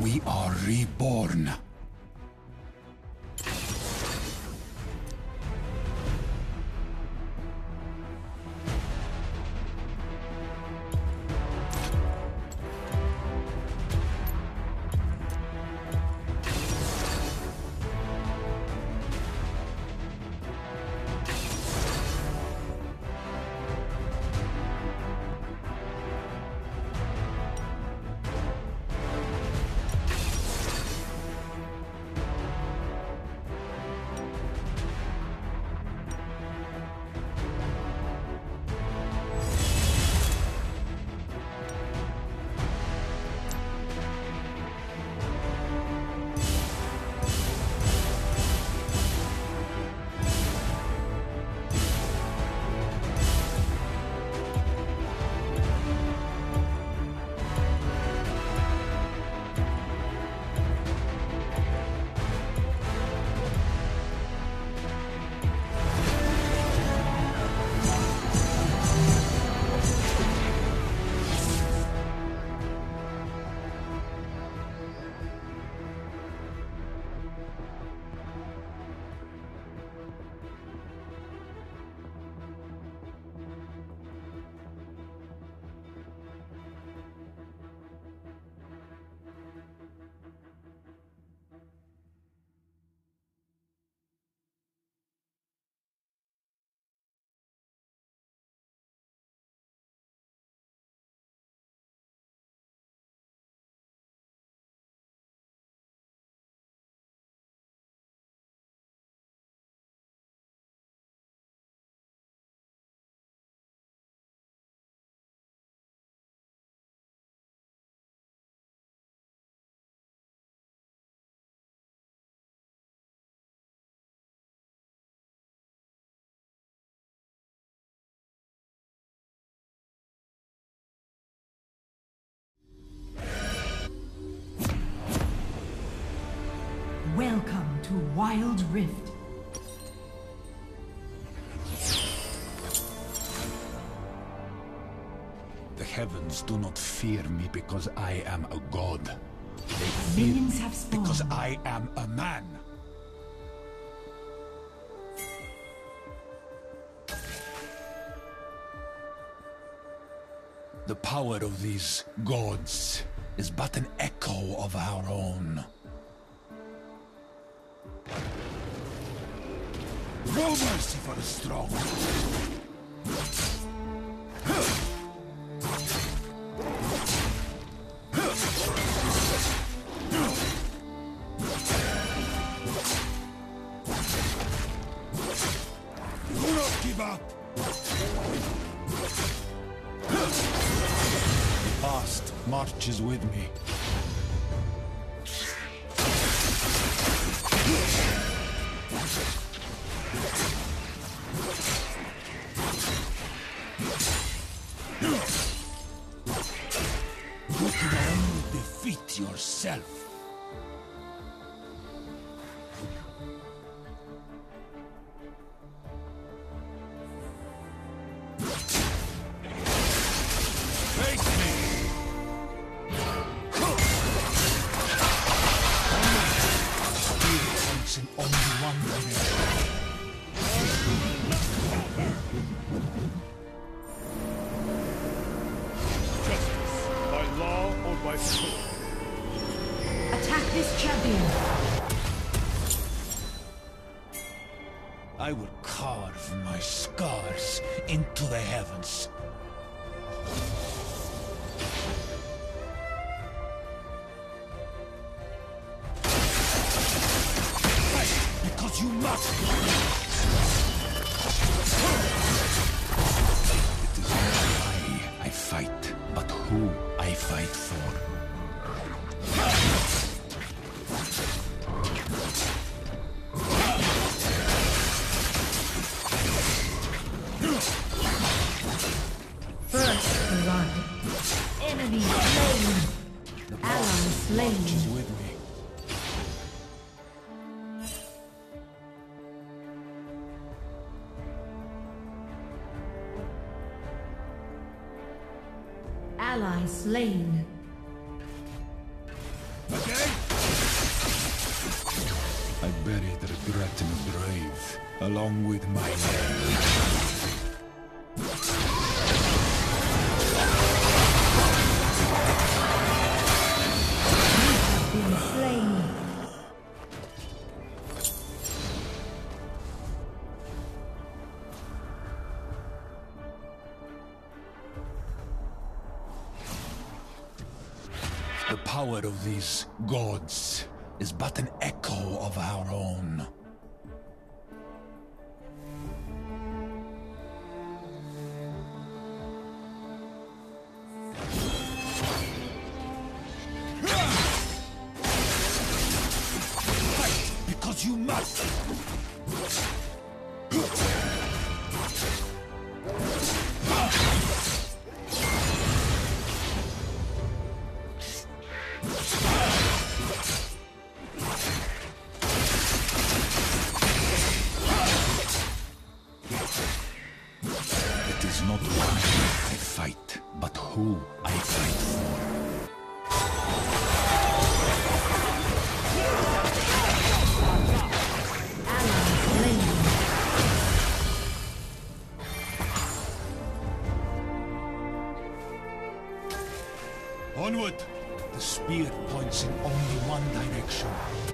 We are reborn. Welcome to Wild Rift. The heavens do not fear me because I am a god. They fear Minions me have spawned. because I am a man. The power of these gods is but an echo of our own. No mercy for the strong. Do not give up. The past marches with me. You can only defeat yourself. Face me! Spirit points in only one direction. By law or by sword? Attack this champion. I will carve my scars into the heavens. Fight, because you must! It is not I fight, but who I fight for. First blood. Enemy slain. Ally slain. Marches with me. Ally slain. Again? regretting a brave, along with my name. Been slain. The power of these gods is but an echo of our own. Fight, because you must! It is not why I fight, but who I fight for. Onward! The spear points in only one direction.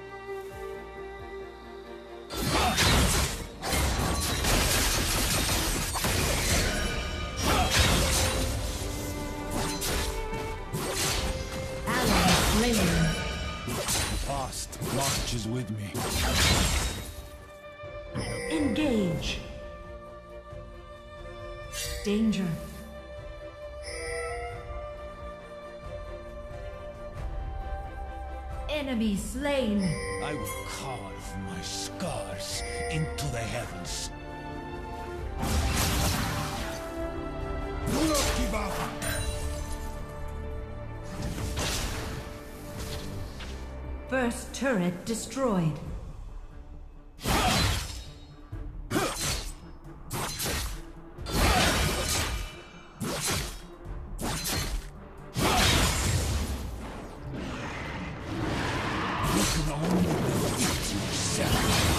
The past marches with me. Engage. Danger. Enemy slain. I will carve my scars into the heavens. Do not give up! First turret destroyed. You can only defeat yourself.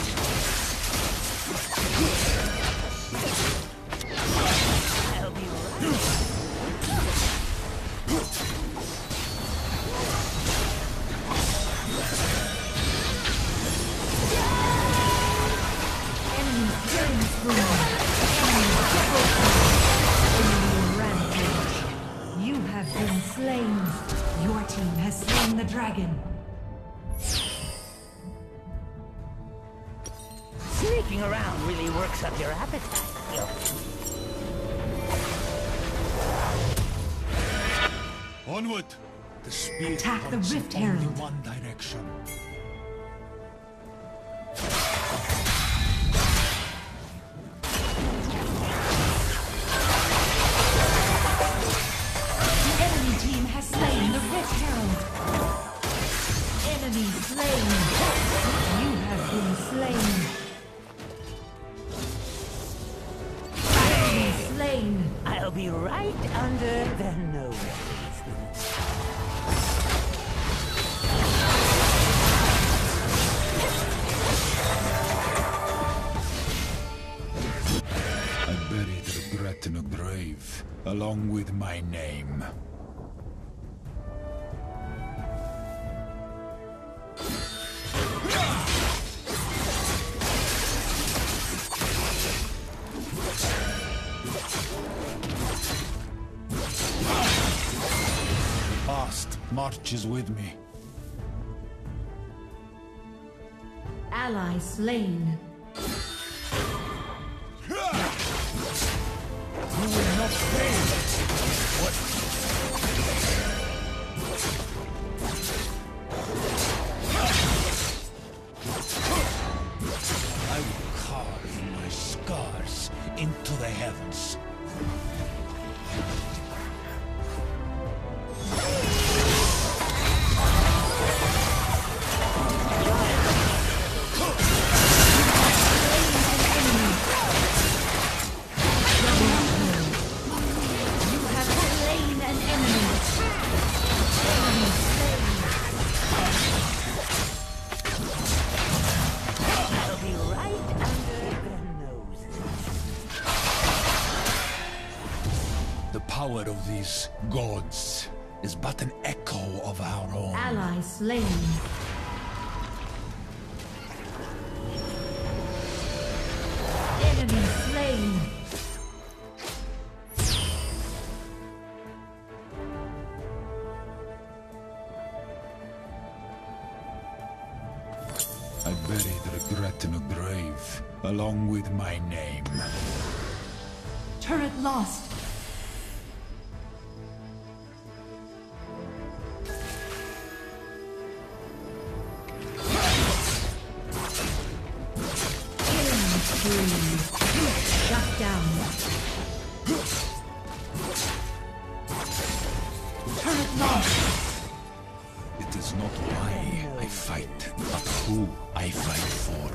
I'll be right. Enemy killing spree. Enemy double kill. Enemy rampage. You have been slain. Your team has slain the dragon. Sneaking around really works up your appetite. Onward! The spear Attack the points Rift in only Herald. one direction. The enemy team has slain the Rift Herald. Enemy slain. You have been slain. Enemy slain. I'll be right under the nose. I buried regret in a grave, along with my name. The past marches with me. Ally slain. You will not fail! What? I will carve my scars into the heavens. I'll be power of these gods is but an echo of our own. Ally slain. Enemy slain. I buried regret in a grave, along with my name. Turret lost. Killing spree. Shut down. Turret lost. It is not why I fight, but who I fight for.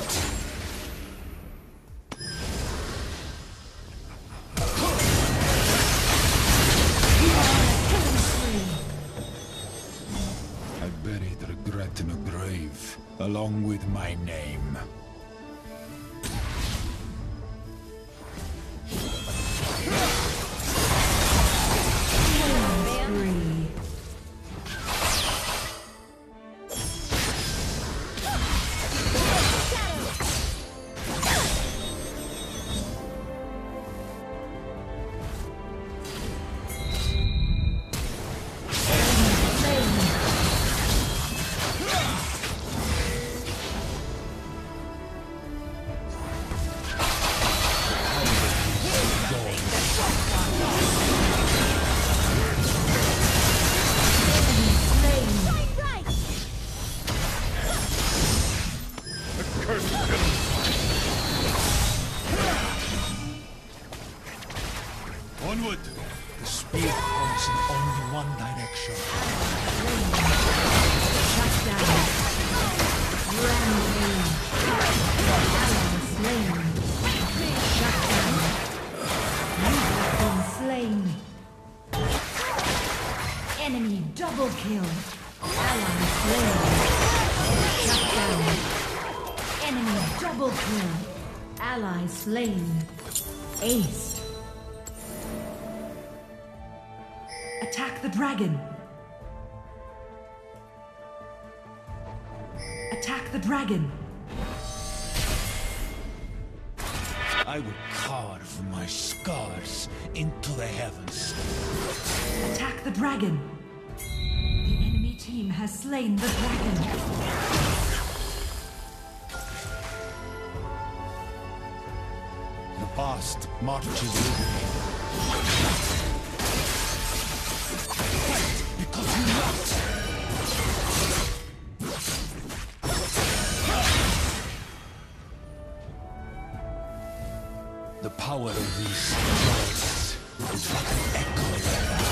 I buried regret in a grave, along with my name. Onward! The spear points in only one direction. Shut down. Rampage. Ally slain. Shut down. You have been slain. Enemy double kill. Ally slain. Shut down. Enemy double kill. Ally slain. Ace. Attack the dragon. Attack the dragon. I will carve my scars into the heavens. Attack the dragon. The enemy team has slain the dragon. The past marches with me. Fight because you must. The power of these gods is like an echo of our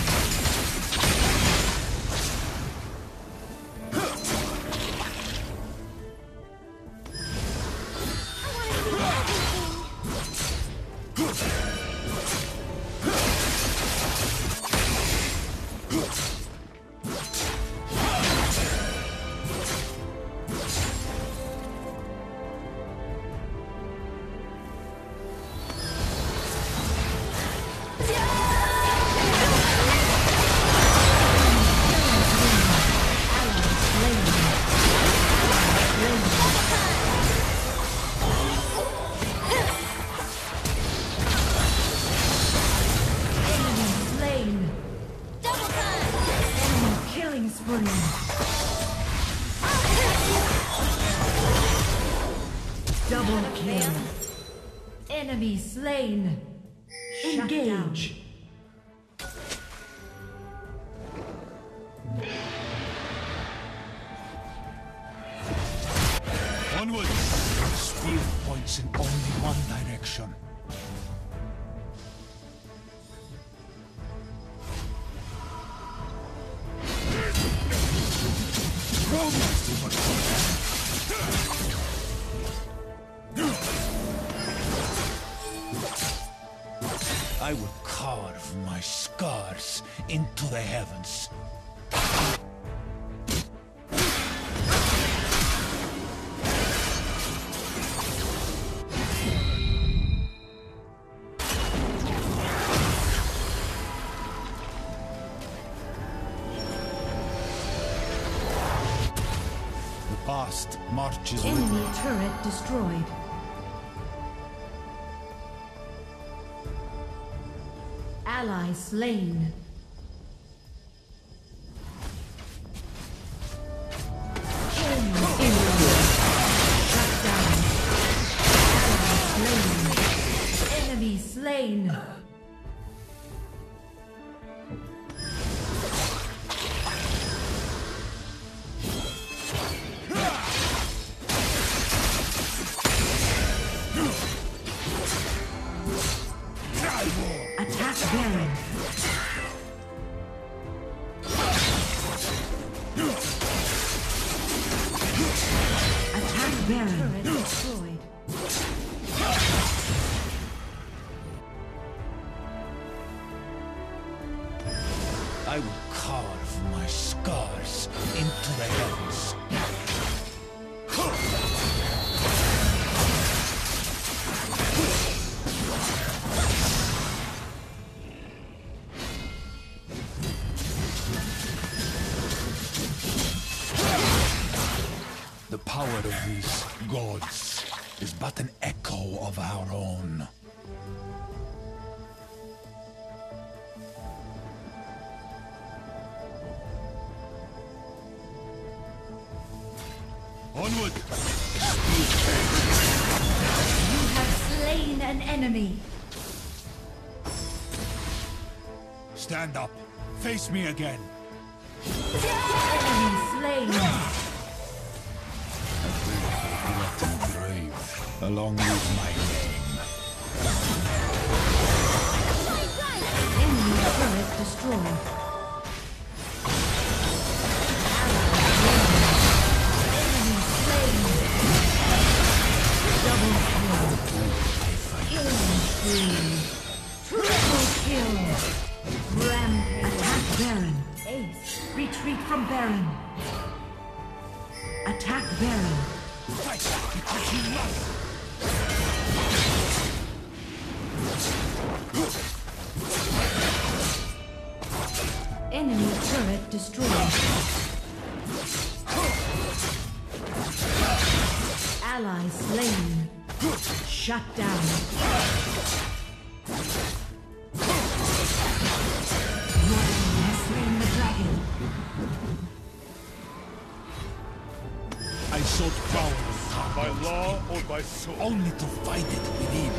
Double kill. Enemy slain. Engage. Onward! The spear points in only one direction. I will carve my scars into the heavens. Past marches with Enemy turret destroyed. Ally slain. Shut down. Ally slain. Enemy slain. Attack Baron. Attack Baron. Turret destroyed. I will carve my scars into the heavens. The power of these gods is but an echo of our own. Onward! You have slain an enemy. Stand up. Face me again. Enemy slain. Grave, along with my name. Enemy turret destroyed. Enemy slain. Double kill. Killing spree. Triple kill. Attack Baron. Ace. Retreat from Baron. Attack Baron. Enemy turret destroyed. Ally slain. Shut down. Your team has slain the dragon. I sought power By law or by sword? only to fight it within.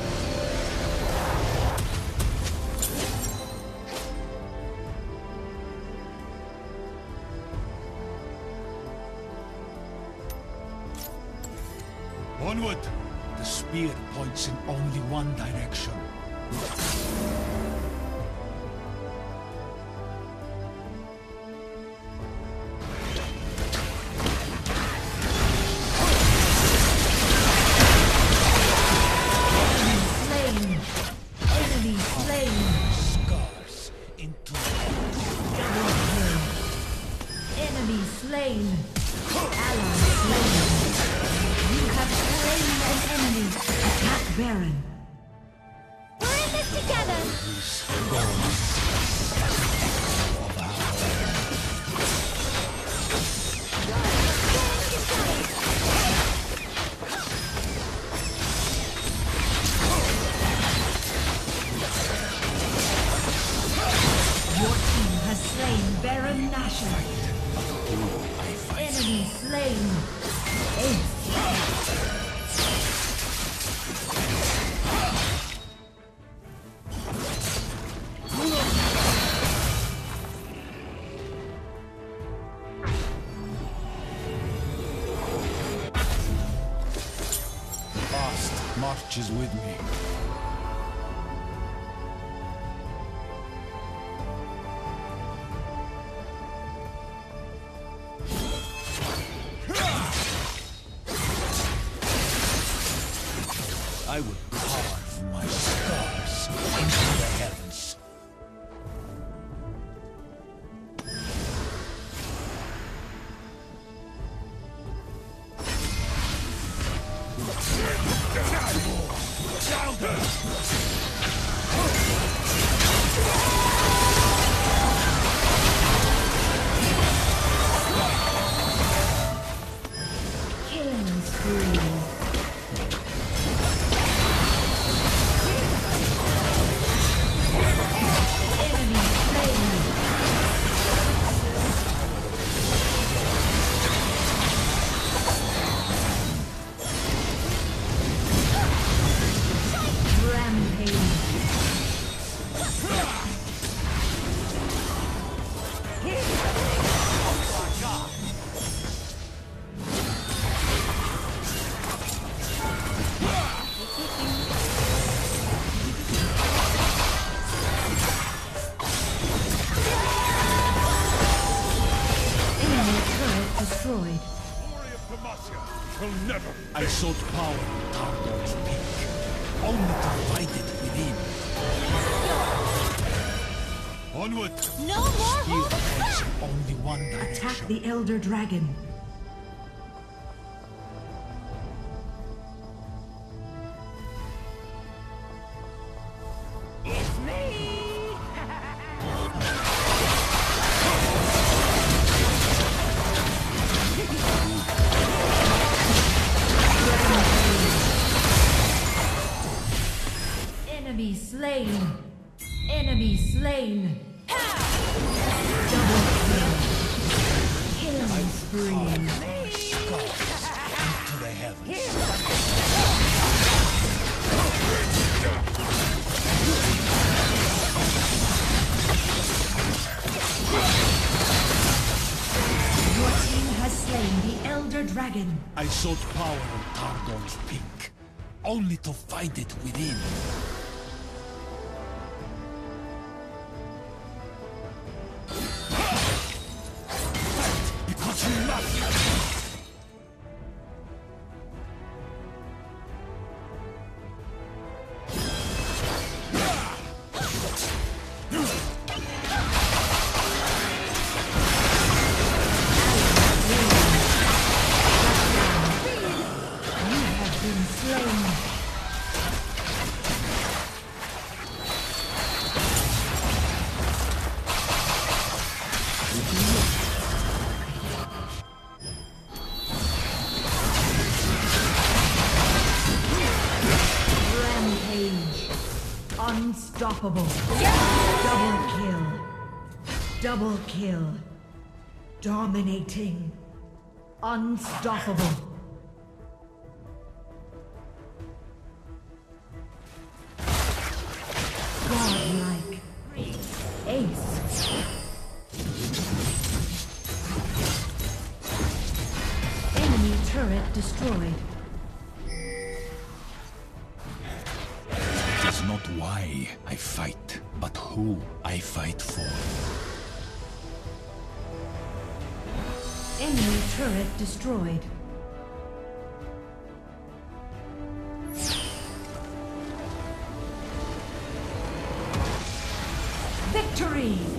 Onward! The spear points in only one direction. Enemy slain. Scars into Double kill. Enemy slain. Ally slain. You have slain an enemy. Attack Baron. We're in this together. these gods. Your team has slain Baron Nashor. Enemy slain. Ace. Past marches with me. I will carve my scars into the heavens. sought power in Targon's peak, only to find it within. Onward! No more Here holding is back! only one Attack direction. the Elder Dragon. It's me! Enemy slain. Enemy slain. Double kill. Killing spree. To the heavens. Your team has slain the Elder Dragon. I sought power in Targon's peak, only to find it within. Because you must! You have been slain. Rampage. Unstoppable. Double kill. Double kill. Dominating. Unstoppable. Godlike. Ace. Enemy turret destroyed. It is not why I fight, but who I fight for. Enemy turret destroyed. Victory!